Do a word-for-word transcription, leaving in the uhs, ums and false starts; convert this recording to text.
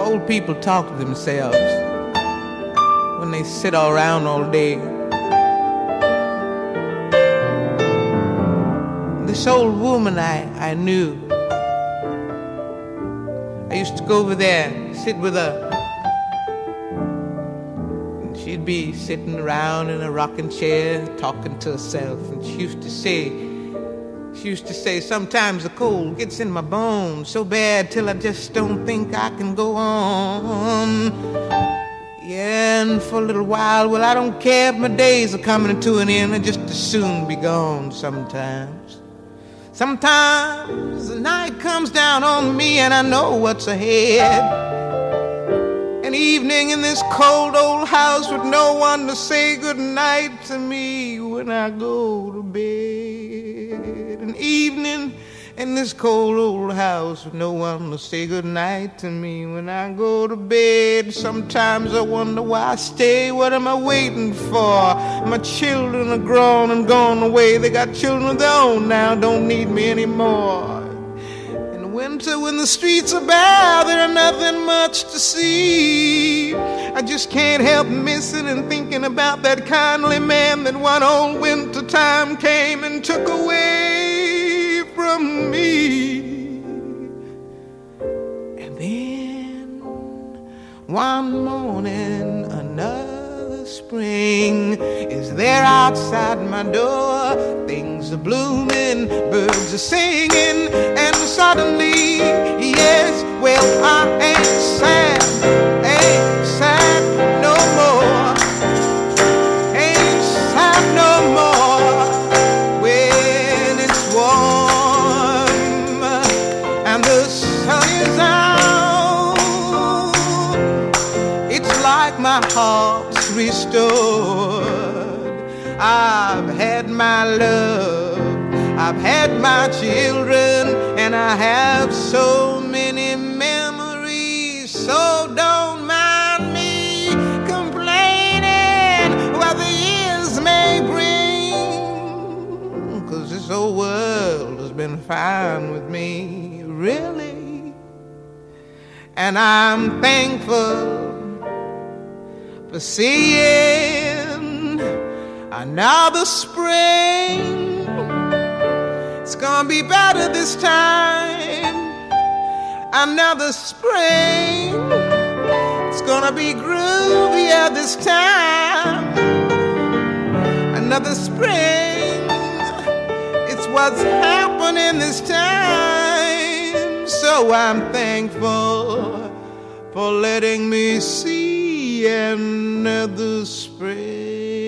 old people talk to themselves when they sit all around all day. This old woman I, I knew, I used to go over there and sit with her. And she'd be sitting around in a rocking chair talking to herself. And she used to say, she used to say, sometimes the cold gets in my bones so bad till I just don't think I can go on. Yeah, and for a little while, well, I don't care if my days are coming to an end. I just as soon be gone sometimes. Sometimes the night comes down on me and I know what's ahead. An evening in this cold old house with no one to say goodnight to me when I go to bed. An evening in this cold old house with no one to say goodnight to me when I go to bed. Sometimes I wonder why I stay. What am I waiting for? My children are grown and gone away. They got children of their own now, don't need me anymore. In winter when the streets are bare, there are nothing much to see. I just can't help missing and thinking about that kindly man that one old winter time came and took away from me. And then one morning another spring is there outside my door. Things are blooming, birds are singing, and suddenly, yes, well, I ain't sad, ain't sad no more, ain't sad no more when it's warm and the sun is out. It's like my heart's restored. I've had my love, I've had my children, and I have so many memories. So don't mind me complaining what the years may bring, 'cause this old world has been fine with me, really. And I'm thankful for seeing another spring. It's gonna be better this time. Another spring. It's gonna be groovier this time. Another spring. It's what's happening this time. So I'm thankful for letting me see another spring.